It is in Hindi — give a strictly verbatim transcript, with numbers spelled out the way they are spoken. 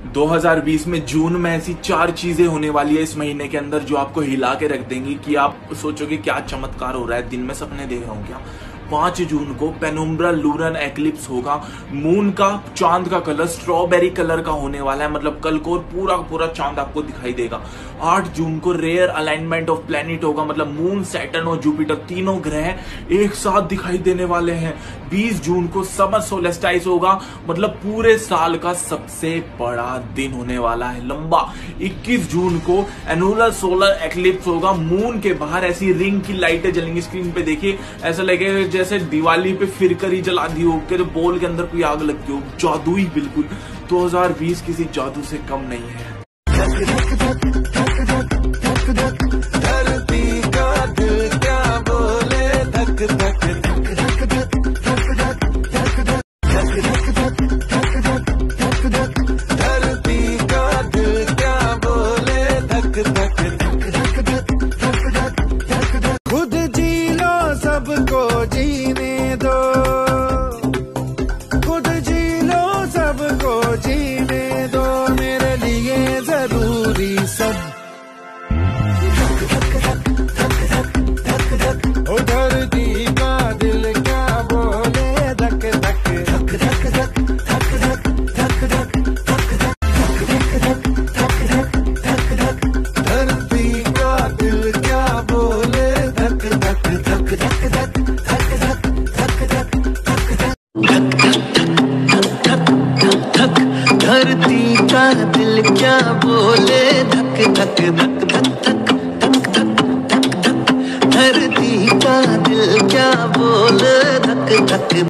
दो हज़ार बीस में जून में ऐसी चार चीजें होने वाली है इस महीने के अंदर जो आपको हिला के रख देंगी कि आप सोचोगे क्या चमत्कार हो रहा है, दिन में सपने देख रहा हूँ क्या। पांच जून को पेनुम्ब्रा लूनर एक्लिप्स होगा। मून का चांद का कलर स्ट्रॉबेरी कलर का होने वाला है, मतलब कल को पूरा पूरा चांद आपको दिखाई देगा। आठ जून को रेयर अलाइनमेंट ऑफ प्लेनेट होगा, मतलब मून, सैटर्न और जुपिटर तीनों ग्रह एक साथ दिखाई देने वाले हैं। बीस जून को समर सोलेस्टाइस होगा, मतलब पूरे साल का सबसे बड़ा दिन होने वाला है, लंबा। इक्कीस जून को एनुलर सोलर एक्लिप्स होगा। मून के बाहर ऐसी रिंग की लाइटें जलेंगी, स्क्रीन पे देखिए ऐसा लगेगा जैसे दिवाली पे फिरकर ही जला दी हो के बॉल के अंदर कोई आग लगती हो, जादुई बिल्कुल। दो हज़ार बीस किसी जादू से कम नहीं है। धरती का दिल क्या बोले धक धक धक धक धरती का दिल क्या बोले धक धक। खुद जी लो सबको जीने दो, खुद जी लो सबको जीने दो, मेरे लिए जरूरी सब। ओ धरती का दिल क्या बोले धक धक धक धक धक धक धक धक। धरती का दिल क्या बोले धक धक धक धक धक धक। धरती का दिल क्या बोले धक धक धक धक धक धक धक। धरती का दिल क्या बोले धक धक।